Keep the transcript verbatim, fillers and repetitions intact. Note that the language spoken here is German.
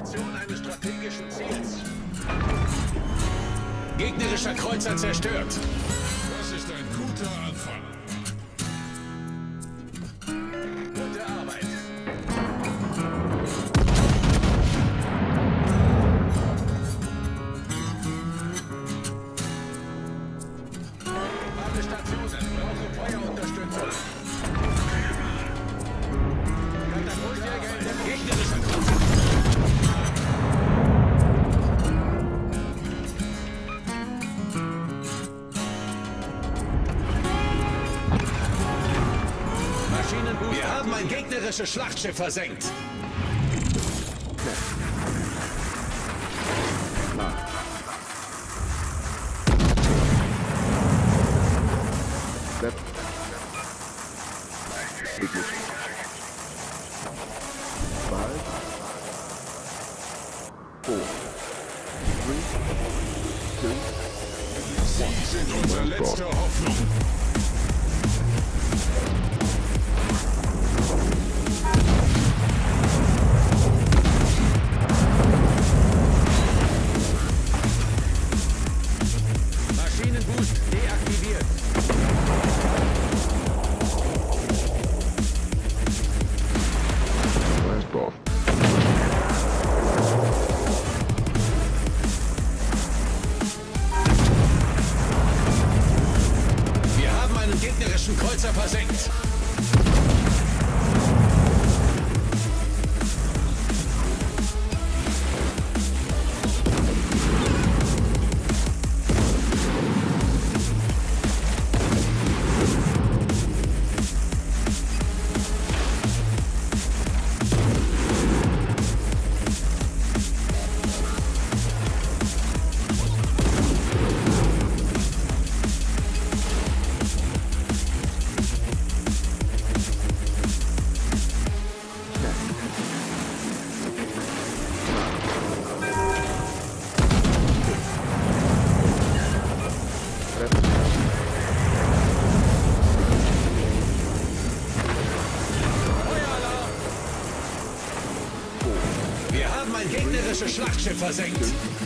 Position eines strategischen Ziels. Gegnerischer Kreuzer zerstört. Das ist ein guter Anfang. Gute Arbeit. Alle Stationen brauchen Feuerunterstützung. Katapultjäger in der gegnerischen Kreuzer. Wir haben ein gegnerisches Schlachtschiff versenkt. Sie sind unsere letzte Hoffnung. Maschinenboost deaktiviert. Wir haben einen gegnerischen Kreuzer versenkt. Wir haben ein gegnerisches Schlachtschiff versenkt.